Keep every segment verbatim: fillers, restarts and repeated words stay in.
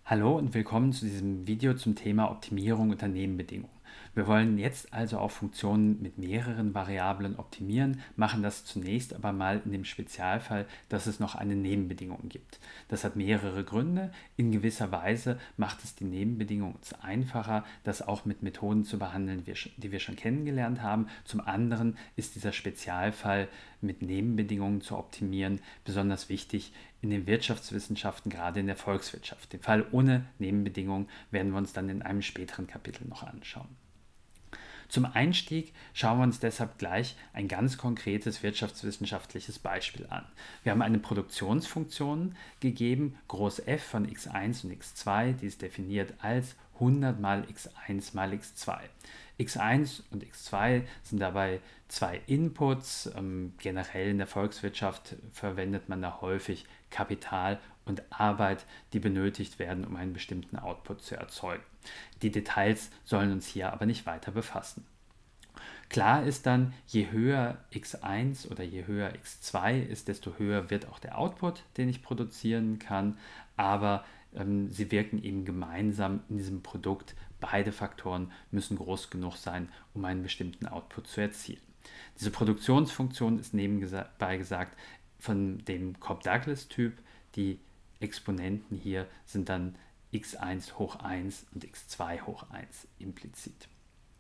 Hallo und willkommen zu diesem Video zum Thema Optimierung unter Nebenbedingungen. Wir wollen jetzt also auch Funktionen mit mehreren Variablen optimieren, machen das zunächst aber mal in dem Spezialfall, dass es noch eine Nebenbedingung gibt. Das hat mehrere Gründe. In gewisser Weise macht es die Nebenbedingung uns einfacher, das auch mit Methoden zu behandeln, die wir schon kennengelernt haben. Zum anderen ist dieser Spezialfall mit Nebenbedingungen zu optimieren besonders wichtig in den Wirtschaftswissenschaften, gerade in der Volkswirtschaft. Den Fall ohne Nebenbedingungen werden wir uns dann in einem späteren Kapitel noch anschauen. Zum Einstieg schauen wir uns deshalb gleich ein ganz konkretes wirtschaftswissenschaftliches Beispiel an. Wir haben eine Produktionsfunktion gegeben, groß f von x eins und x zwei, die ist definiert als hundert mal x eins mal x zwei. x eins und x zwei sind dabei zwei Inputs. Ähm, generell in der Volkswirtschaft verwendet man da häufig Kapital und Arbeit, die benötigt werden, um einen bestimmten Output zu erzeugen. Die Details sollen uns hier aber nicht weiter befassen. Klar ist dann, je höher x eins oder je höher x zwei ist, desto höher wird auch der Output, den ich produzieren kann, aber ähm, sie wirken eben gemeinsam in diesem Produkt. Beide Faktoren müssen groß genug sein, um einen bestimmten Output zu erzielen. Diese Produktionsfunktion ist nebenbei gesagt von dem Cobb-Douglas-Typ. Die Exponenten hier sind dann x eins hoch eins und x zwei hoch eins implizit.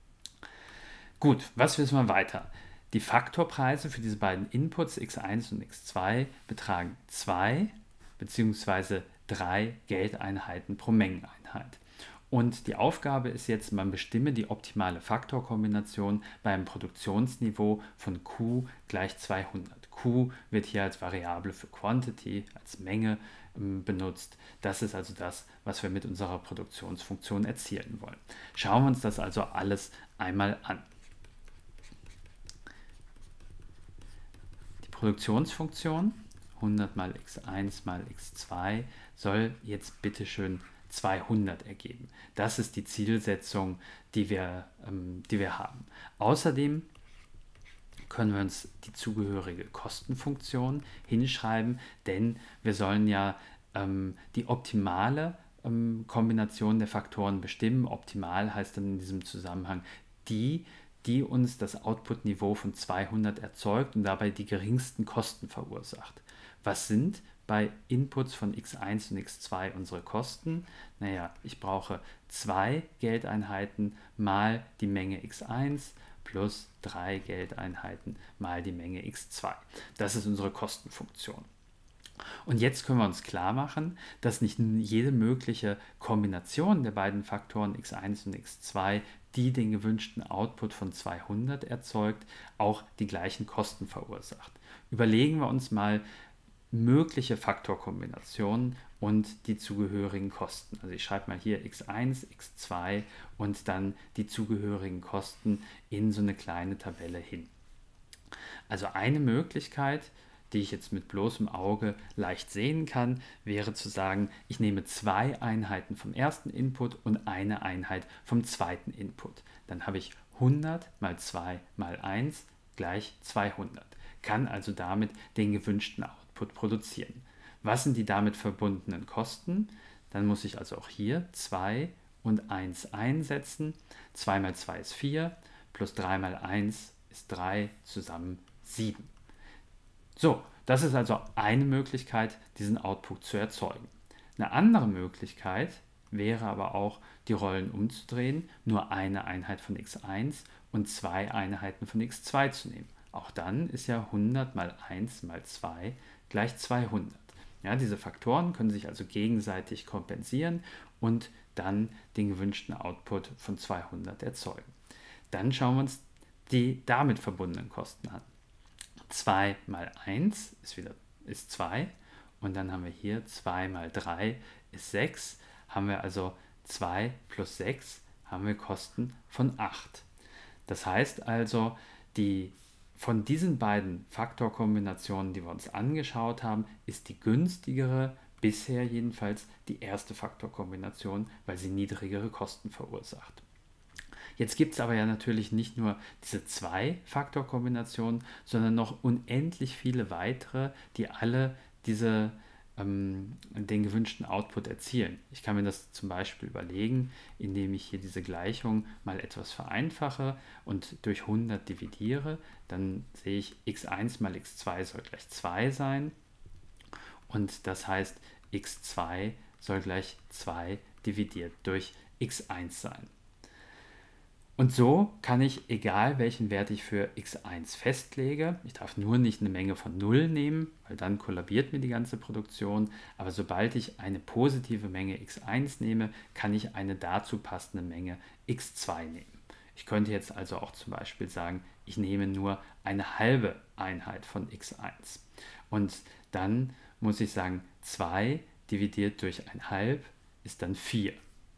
Gut, was wissen wir weiter? Die Faktorpreise für diese beiden Inputs x eins und x zwei betragen zwei bzw. drei Geldeinheiten pro Mengeneinheit. Und die Aufgabe ist jetzt, man bestimme die optimale Faktorkombination bei einem Produktionsniveau von Q gleich zweihundert. Q wird hier als Variable für Quantity, als Menge ähm, benutzt. Das ist also das, was wir mit unserer Produktionsfunktion erzielen wollen. Schauen wir uns das also alles einmal an. Die Produktionsfunktion hundert mal x eins mal x zwei soll jetzt bitteschön zweihundert ergeben. Das ist die Zielsetzung, die wir, ähm, die wir haben. Außerdem können wir uns die zugehörige Kostenfunktion hinschreiben, denn wir sollen ja ähm, die optimale ähm, Kombination der Faktoren bestimmen. Optimal heißt dann in diesem Zusammenhang die, die uns das Output-Niveau von zweihundert erzeugt und dabei die geringsten Kosten verursacht. Was sind bei Inputs von x eins und x zwei unsere Kosten? Naja, ich brauche zwei Geldeinheiten mal die Menge x eins plus drei Geldeinheiten mal die Menge x zwei. Das ist unsere Kostenfunktion. Und jetzt können wir uns klar machen, dass nicht jede mögliche Kombination der beiden Faktoren x eins und x zwei, die den gewünschten Output von zweihundert erzeugt, auch die gleichen Kosten verursacht. Überlegen wir uns mal mögliche Faktorkombinationen und die zugehörigen Kosten. Also ich schreibe mal hier x eins, x zwei und dann die zugehörigen Kosten in so eine kleine Tabelle hin. Also eine Möglichkeit, die ich jetzt mit bloßem Auge leicht sehen kann, wäre zu sagen, ich nehme zwei Einheiten vom ersten Input und eine Einheit vom zweiten Input. Dann habe ich hundert mal zwei mal eins gleich zweihundert. Kann also damit den gewünschten Output produzieren. Was sind die damit verbundenen Kosten? Dann muss ich also auch hier zwei und eins einsetzen. zwei mal zwei ist vier, plus drei mal eins ist drei, zusammen sieben. So, das ist also eine Möglichkeit, diesen Output zu erzeugen. Eine andere Möglichkeit wäre aber auch, die Rollen umzudrehen, nur eine Einheit von x eins und zwei Einheiten von x zwei zu nehmen. Auch dann ist ja hundert mal eins mal zwei gleich zweihundert. Ja, diese Faktoren können sich also gegenseitig kompensieren und dann den gewünschten Output von zweihundert erzeugen. Dann schauen wir uns die damit verbundenen Kosten an. zwei mal eins ist wieder ist zwei und dann haben wir hier zwei mal drei ist sechs. Haben wir also zwei plus sechs haben wir Kosten von acht. Das heißt also, die von diesen beiden Faktorkombinationen, die wir uns angeschaut haben, ist die günstigere, bisher jedenfalls, die erste Faktorkombination, weil sie niedrigere Kosten verursacht. Jetzt gibt es aber ja natürlich nicht nur diese zwei Faktorkombinationen, sondern noch unendlich viele weitere, die alle diese ähm, den gewünschten Output erzielen. Ich kann mir das zum Beispiel überlegen, indem ich hier diese Gleichung mal etwas vereinfache und durch hundert dividiere. Dann sehe ich, x eins mal x zwei soll gleich zwei sein. Und das heißt, x zwei soll gleich zwei dividiert durch x eins sein. Und so kann ich, egal welchen Wert ich für x eins festlege, ich darf nur nicht eine Menge von null nehmen, weil dann kollabiert mir die ganze Produktion, aber sobald ich eine positive Menge x eins nehme, kann ich eine dazu passende Menge x zwei nehmen. Ich könnte jetzt also auch zum Beispiel sagen, ich nehme nur eine halbe Einheit von x eins. Und dann muss ich sagen, zwei dividiert durch ein halb ist dann vier.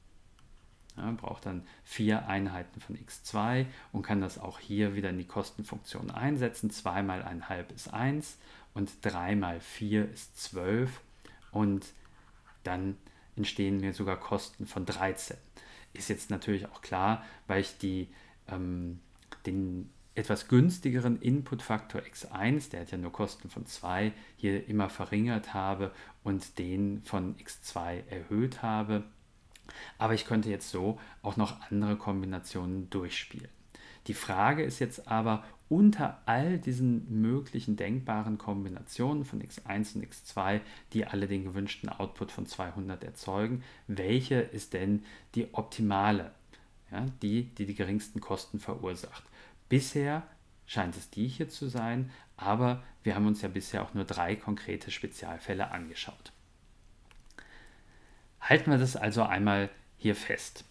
Ja, braucht dann vier Einheiten von x zwei und kann das auch hier wieder in die Kostenfunktion einsetzen. zwei mal ein halb ist eins und drei mal vier ist zwölf und dann entstehen mir sogar Kosten von dreizehn. Ist jetzt natürlich auch klar, weil ich die, ähm, den etwas günstigeren Inputfaktor x eins, der hat ja nur Kosten von zwei, hier immer verringert habe und den von x zwei erhöht habe. Aber ich könnte jetzt so auch noch andere Kombinationen durchspielen. Die Frage ist jetzt aber, unter all diesen möglichen denkbaren Kombinationen von x eins und x zwei, die alle den gewünschten Output von zweihundert erzeugen, welche ist denn die optimale, ja, die, die die geringsten Kosten verursacht? Bisher scheint es die hier zu sein, aber wir haben uns ja bisher auch nur drei konkrete Spezialfälle angeschaut. Halten wir das also einmal hier fest.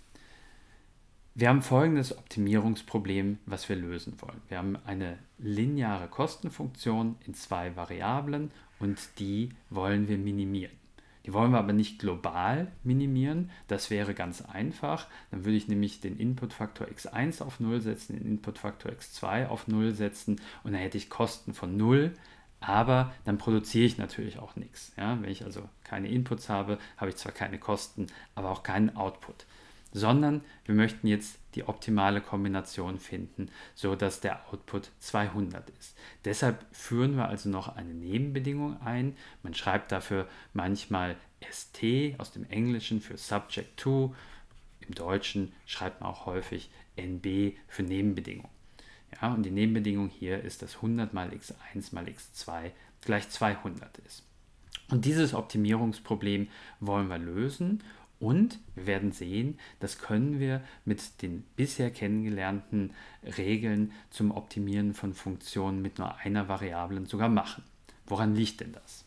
Wir haben folgendes Optimierungsproblem, was wir lösen wollen. Wir haben eine lineare Kostenfunktion in zwei Variablen und die wollen wir minimieren. Die wollen wir aber nicht global minimieren, das wäre ganz einfach. Dann würde ich nämlich den Inputfaktor x eins auf null setzen, den Inputfaktor x zwei auf null setzen und dann hätte ich Kosten von null. Aber dann produziere ich natürlich auch nichts. Ja? Wenn ich also keine Inputs habe, habe ich zwar keine Kosten, aber auch keinen Output. Sondern wir möchten jetzt die optimale Kombination finden, sodass der Output zweihundert ist. Deshalb führen wir also noch eine Nebenbedingung ein. Man schreibt dafür manchmal S T aus dem Englischen für Subject to. Im Deutschen schreibt man auch häufig N B für Nebenbedingung. Ja, und die Nebenbedingung hier ist, dass hundert mal x eins mal x zwei gleich zweihundert ist. Und dieses Optimierungsproblem wollen wir lösen und wir werden sehen, das können wir mit den bisher kennengelernten Regeln zum Optimieren von Funktionen mit nur einer Variablen sogar machen. Woran liegt denn das?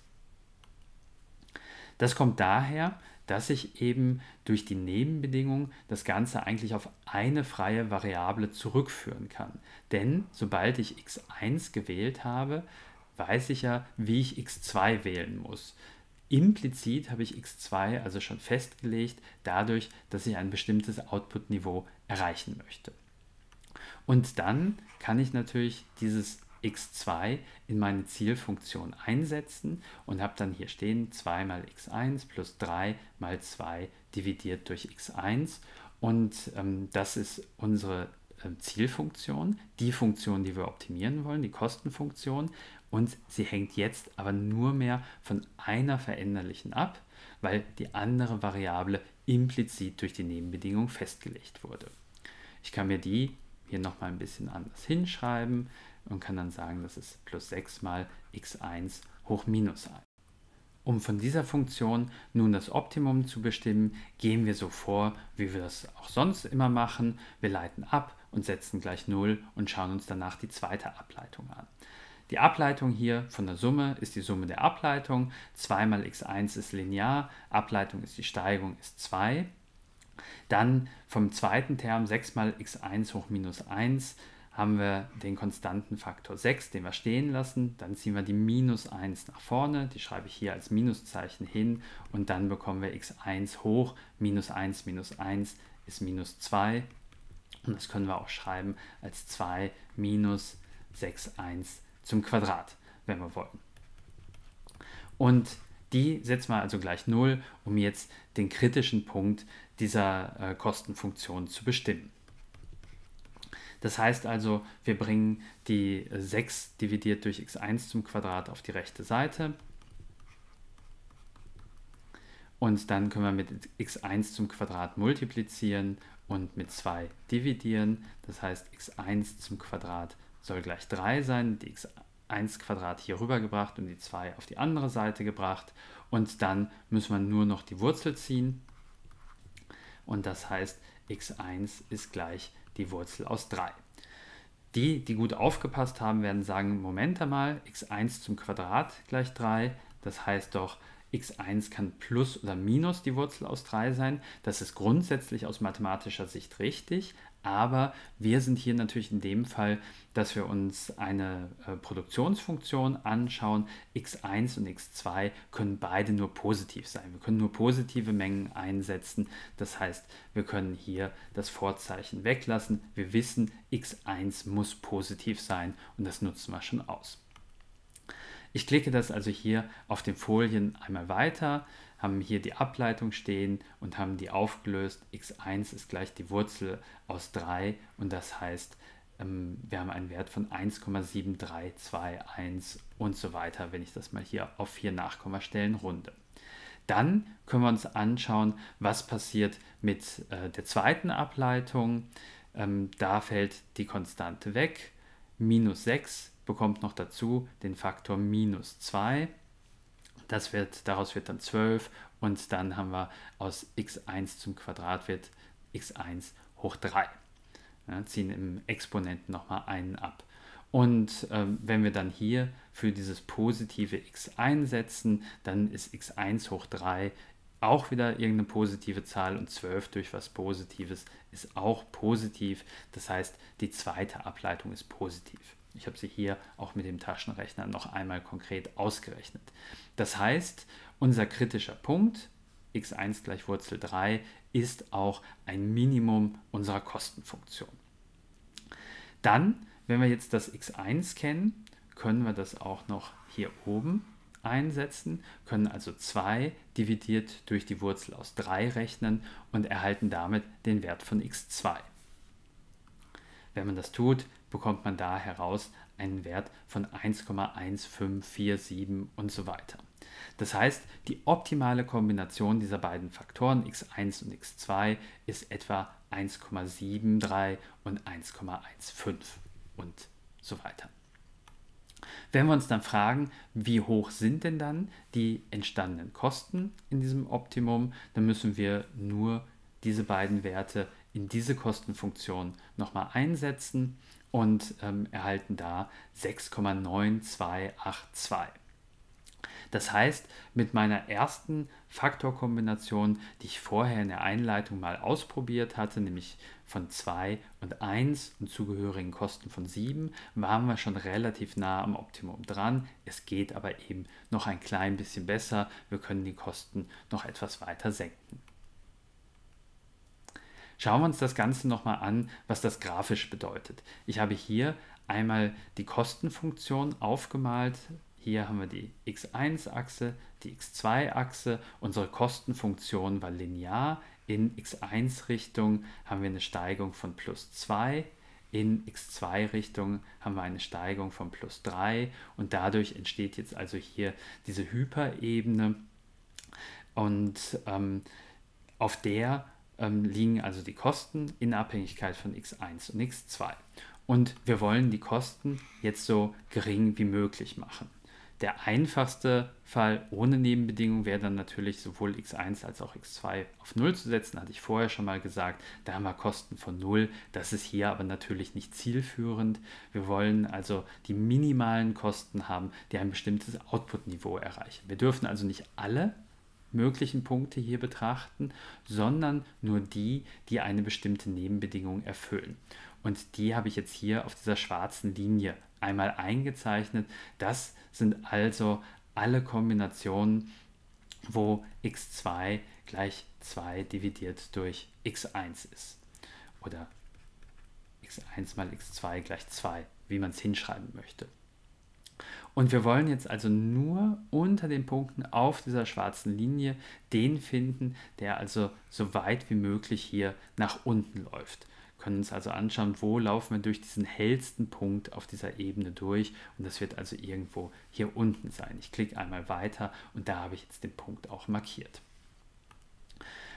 Das kommt daher, dass ich eben durch die Nebenbedingung das Ganze eigentlich auf eine freie Variable zurückführen kann. Denn sobald ich x eins gewählt habe, weiß ich ja, wie ich x zwei wählen muss. Implizit habe ich x zwei also schon festgelegt, dadurch, dass ich ein bestimmtes Output-Niveau erreichen möchte. Und dann kann ich natürlich dieses x zwei in meine Zielfunktion einsetzen und habe dann hier stehen zwei mal x eins plus drei mal zwei dividiert durch x eins und ähm, das ist unsere äh, Zielfunktion, die Funktion, die wir optimieren wollen, die Kostenfunktion und sie hängt jetzt aber nur mehr von einer Veränderlichen ab, weil die andere Variable implizit durch die Nebenbedingung festgelegt wurde. Ich kann mir die hier nochmal ein bisschen anders hinschreiben und kann dann sagen, das ist plus sechs mal x eins hoch minus eins. Um von dieser Funktion nun das Optimum zu bestimmen, gehen wir so vor, wie wir das auch sonst immer machen. Wir leiten ab und setzen gleich null und schauen uns danach die zweite Ableitung an. Die Ableitung hier von der Summe ist die Summe der Ableitung. zwei mal x eins ist linear, Ableitung ist die Steigung, ist zwei. Dann vom zweiten Term sechs mal x eins hoch minus eins haben wir den konstanten Faktor sechs, den wir stehen lassen. Dann ziehen wir die minus eins nach vorne, die schreibe ich hier als Minuszeichen hin und dann bekommen wir x eins hoch, minus eins minus eins ist minus zwei und das können wir auch schreiben als zwei minus sechs eins zum Quadrat, wenn wir wollen. Und die setzen wir also gleich null, um jetzt den kritischen Punkt dieser äh, Kostenfunktion zu bestimmen. Das heißt also, wir bringen die sechs dividiert durch x eins zum Quadrat auf die rechte Seite. Und dann können wir mit x eins zum Quadrat multiplizieren und mit zwei dividieren. Das heißt, x eins zum Quadrat soll gleich drei sein, die x eins Quadrat hier rübergebracht und die zwei auf die andere Seite gebracht. Und dann müssen wir nur noch die Wurzel ziehen. Und das heißt, x eins ist gleich die Wurzel aus drei. Die, die gut aufgepasst haben, werden sagen, Moment einmal, x eins zum Quadrat gleich drei. Das heißt doch, x eins kann plus oder minus die Wurzel aus drei sein. Das ist grundsätzlich aus mathematischer Sicht richtig, aber wir sind hier natürlich in dem Fall, dass wir uns eine äh, Produktionsfunktion anschauen. x eins und x zwei können beide nur positiv sein. Wir können nur positive Mengen einsetzen. Das heißt, wir können hier das Vorzeichen weglassen. Wir wissen, x eins muss positiv sein und das nutzen wir schon aus. Ich klicke das also hier auf den Folien einmal weiter, haben hier die Ableitung stehen und haben die aufgelöst. x eins ist gleich die Wurzel aus drei und das heißt, ähm, wir haben einen Wert von eins Komma sieben drei zwei eins und so weiter, wenn ich das mal hier auf vier Nachkommastellen runde. Dann können wir uns anschauen, was passiert mit äh, der zweiten Ableitung. Ähm, da fällt die Konstante weg, minus sechs. Bekommt noch dazu den Faktor minus zwei. Das wird, daraus wird dann zwölf und dann haben wir aus x eins zum Quadrat wird x eins hoch drei. Ja, ziehen im Exponenten nochmal einen ab. Und ähm, wenn wir dann hier für dieses positive x einsetzen, dann ist x eins hoch drei auch wieder irgendeine positive Zahl und zwölf durch was Positives ist auch positiv. Das heißt, die zweite Ableitung ist positiv. Ich habe sie hier auch mit dem Taschenrechner noch einmal konkret ausgerechnet. Das heißt, unser kritischer Punkt, x eins gleich Wurzel drei, ist auch ein Minimum unserer Kostenfunktion. Dann, wenn wir jetzt das x eins kennen, können wir das auch noch hier oben einsetzen, können also zwei dividiert durch die Wurzel aus drei rechnen und erhalten damit den Wert von x zwei. Wenn man das tut, bekommt man da heraus einen Wert von eins Komma eins fünf vier sieben und so weiter. Das heißt, die optimale Kombination dieser beiden Faktoren x eins und x zwei ist etwa eins Komma sieben drei und eins Komma eins fünf und so weiter. Wenn wir uns dann fragen, wie hoch sind denn dann die entstandenen Kosten in diesem Optimum, dann müssen wir nur diese beiden Werte in diese Kostenfunktion nochmal einsetzen und ähm, erhalten da sechs Komma neun zwei acht zwei. Das heißt, mit meiner ersten Faktorkombination, die ich vorher in der Einleitung mal ausprobiert hatte, nämlich von zwei und eins und zugehörigen Kosten von sieben, waren wir schon relativ nah am Optimum dran. Es geht aber eben noch ein klein bisschen besser. Wir können die Kosten noch etwas weiter senken. Schauen wir uns das Ganze nochmal an, was das grafisch bedeutet. Ich habe hier einmal die Kostenfunktion aufgemalt. Hier haben wir die x eins Achse, die x zwei Achse. Unsere Kostenfunktion war linear. In x eins Richtung haben wir eine Steigung von plus zwei. In x zwei Richtung haben wir eine Steigung von plus drei. Und dadurch entsteht jetzt also hier diese Hyperebene. Und ähm, auf der liegen also die Kosten in Abhängigkeit von x eins und x zwei. Und wir wollen die Kosten jetzt so gering wie möglich machen. Der einfachste Fall ohne Nebenbedingungen wäre dann natürlich sowohl x eins als auch x zwei auf null zu setzen, hatte ich vorher schon mal gesagt. Da haben wir Kosten von null. Das ist hier aber natürlich nicht zielführend. Wir wollen also die minimalen Kosten haben, die ein bestimmtes Output-Niveau erreichen. Wir dürfen also nicht alle möglichen Punkte hier betrachten, sondern nur die, die eine bestimmte Nebenbedingung erfüllen. Und die habe ich jetzt hier auf dieser schwarzen Linie einmal eingezeichnet. Das sind also alle Kombinationen, wo x zwei gleich zwei dividiert durch x eins ist. Oder x eins mal x zwei gleich zwei, wie man es hinschreiben möchte. Und wir wollen jetzt also nur unter den Punkten auf dieser schwarzen Linie den finden, der also so weit wie möglich hier nach unten läuft. Wir können uns also anschauen, wo laufen wir durch diesen hellsten Punkt auf dieser Ebene durch und das wird also irgendwo hier unten sein. Ich klicke einmal weiter und da habe ich jetzt den Punkt auch markiert.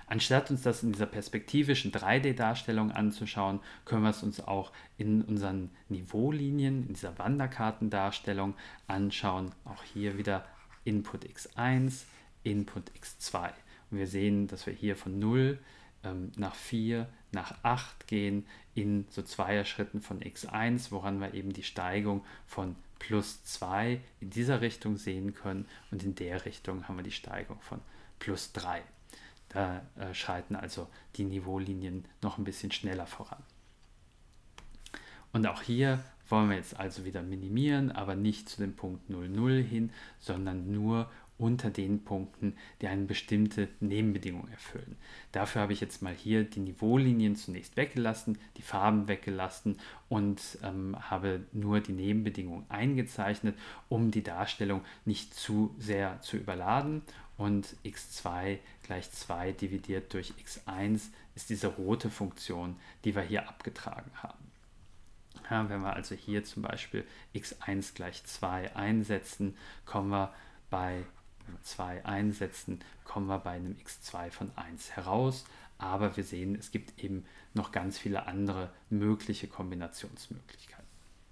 Anstatt uns das in dieser perspektivischen drei D-Darstellung anzuschauen, können wir es uns auch in unseren Niveaulinien, in dieser Wanderkartendarstellung anschauen. Auch hier wieder Input x eins, Input x zwei. Und wir sehen, dass wir hier von null ähm, nach vier, nach acht gehen in so Zweierschritten von x eins, woran wir eben die Steigung von plus zwei in dieser Richtung sehen können, und in der Richtung haben wir die Steigung von plus drei. Da äh, schreiten also die Niveaulinien noch ein bisschen schneller voran. Und auch hier wollen wir jetzt also wieder minimieren, aber nicht zu dem Punkt null null hin, sondern nur unter den Punkten, die eine bestimmte Nebenbedingung erfüllen. Dafür habe ich jetzt mal hier die Niveaulinien zunächst weggelassen, die Farben weggelassen und ähm, habe nur die Nebenbedingung eingezeichnet, um die Darstellung nicht zu sehr zu überladen. Und x zwei gleich zwei dividiert durch x eins ist diese rote Funktion, die wir hier abgetragen haben. Ja, wenn wir also hier zum Beispiel x eins gleich zwei einsetzen, kommen wir bei wenn wir zwei einsetzen, kommen wir bei einem x zwei von eins heraus. Aber wir sehen, es gibt eben noch ganz viele andere mögliche Kombinationsmöglichkeiten.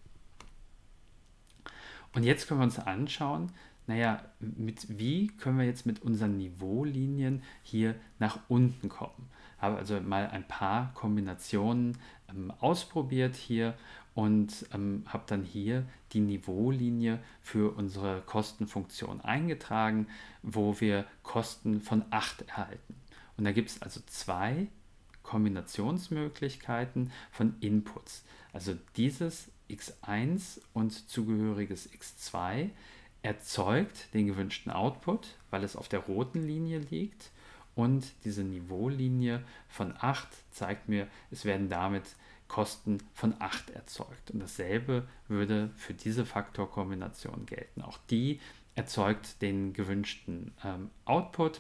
Und jetzt können wir uns anschauen, naja, mit, wie können wir jetzt mit unseren Niveaulinien hier nach unten kommen. Habe also mal ein paar Kombinationen ähm, ausprobiert hier und ähm, habe dann hier die Niveaulinie für unsere Kostenfunktion eingetragen, wo wir Kosten von acht erhalten. Und da gibt es also zwei Kombinationsmöglichkeiten von Inputs. Also dieses x eins und zugehöriges x zwei erzeugt den gewünschten Output, weil es auf der roten Linie liegt, und diese Niveaulinie von acht zeigt mir, es werden damit Kosten von acht erzeugt. Und dasselbe würde für diese Faktorkombination gelten. Auch die erzeugt den gewünschten ähm, Output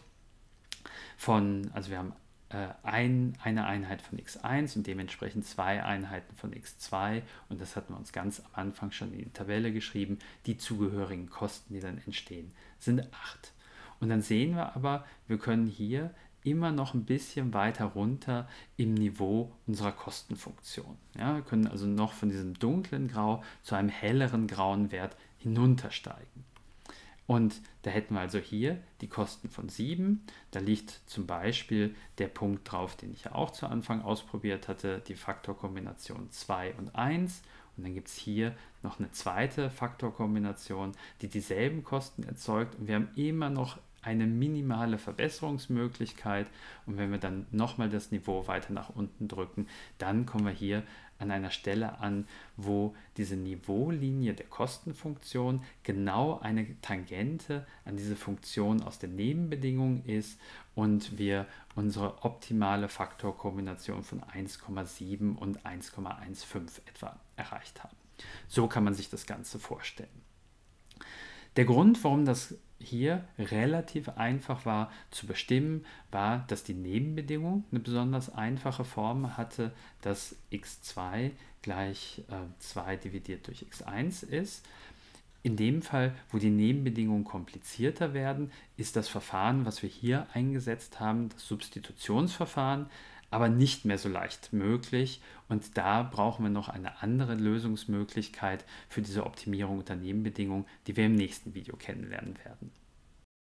von, also wir haben äh, ein, eine Einheit von x eins und dementsprechend zwei Einheiten von x zwei, und das hatten wir uns ganz am Anfang schon in die Tabelle geschrieben. Die zugehörigen Kosten, die dann entstehen, sind acht. Und dann sehen wir aber, wir können hier immer noch ein bisschen weiter runter im Niveau unserer Kostenfunktion. Ja, wir können also noch von diesem dunklen Grau zu einem helleren grauen Wert hinuntersteigen. Und da hätten wir also hier die Kosten von sieben. Da liegt zum Beispiel der Punkt drauf, den ich ja auch zu Anfang ausprobiert hatte, die Faktorkombination zwei und eins. Und dann gibt es hier noch eine zweite Faktorkombination, die dieselben Kosten erzeugt. Und wir haben immer noch eine minimale Verbesserungsmöglichkeit. Und wenn wir dann nochmal das Niveau weiter nach unten drücken, dann kommen wir hier an einer Stelle an, wo diese Niveaulinie der Kostenfunktion genau eine Tangente an diese Funktion aus den Nebenbedingungen ist und wir unsere optimale Faktorkombination von eins Komma sieben und eins Komma fünfzehn etwa erreicht haben. So kann man sich das Ganze vorstellen. Der Grund, warum das hier relativ einfach war zu bestimmen, war, dass die Nebenbedingung eine besonders einfache Form hatte, dass x zwei gleich äh, zwei dividiert durch x eins ist. In dem Fall, wo die Nebenbedingungen komplizierter werden, ist das Verfahren, was wir hier eingesetzt haben, das Substitutionsverfahren, aber nicht mehr so leicht möglich, und da brauchen wir noch eine andere Lösungsmöglichkeit für diese Optimierung unter Nebenbedingungen, die wir im nächsten Video kennenlernen werden.